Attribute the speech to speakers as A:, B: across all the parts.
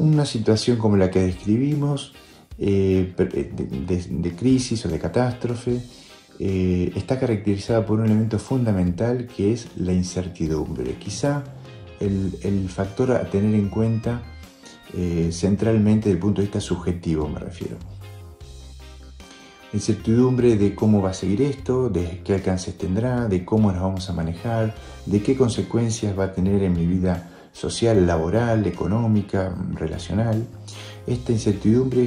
A: Una situación como la que describimos, de crisis o de catástrofe, está caracterizada por un elemento fundamental que es la incertidumbre. Quizá el factor a tener en cuenta centralmente desde el punto de vista subjetivo, me refiero. Incertidumbre de cómo va a seguir esto, de qué alcances tendrá, de cómo nos vamos a manejar, de qué consecuencias va a tener en mi vida social, laboral, económica, relacional. Esta incertidumbre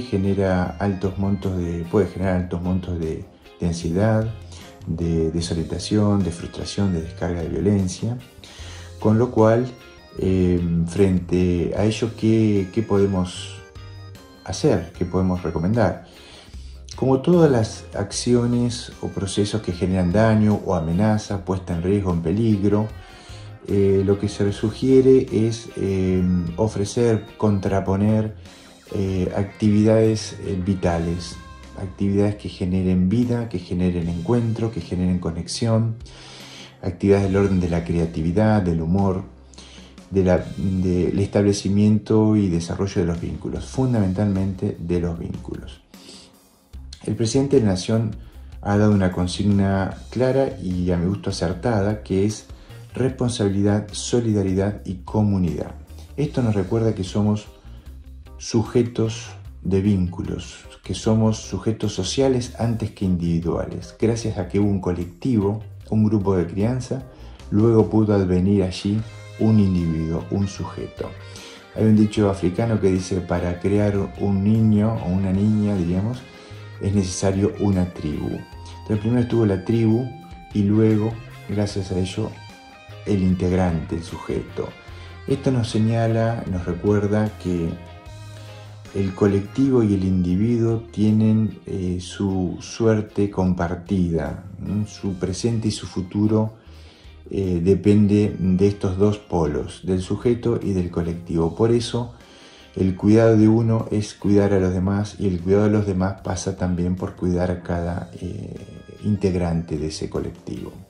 A: puede generar altos montos de ansiedad, de desorientación, de frustración, de descarga de violencia. Con lo cual, frente a ello, ¿qué podemos hacer? ¿Qué podemos recomendar? Como todas las acciones o procesos que generan daño o amenaza, puesta en riesgo, en peligro, lo que se sugiere es ofrecer, contraponer actividades vitales, actividades que generen vida, que generen encuentro, que generen conexión, actividades del orden de la creatividad, del humor, del establecimiento y desarrollo de los vínculos, fundamentalmente de los vínculos. El presidente de la Nación ha dado una consigna clara y a mi gusto acertada, que es responsabilidad, solidaridad y comunidad. Esto nos recuerda que somos sujetos de vínculos, que somos sujetos sociales antes que individuales. Gracias a que hubo un colectivo, un grupo de crianza, luego pudo advenir allí un individuo, un sujeto. Hay un dicho africano que dice: para crear un niño o una niña, diríamos, es necesario una tribu. Entonces primero estuvo la tribu y luego, gracias a ello, el integrante, el sujeto. Esto nos señala, nos recuerda que el colectivo y el individuo tienen su suerte compartida, su presente y su futuro depende de estos dos polos, del sujeto y del colectivo. Por eso, el cuidado de uno es cuidar a los demás, y el cuidado de los demás pasa también por cuidar a cada integrante de ese colectivo.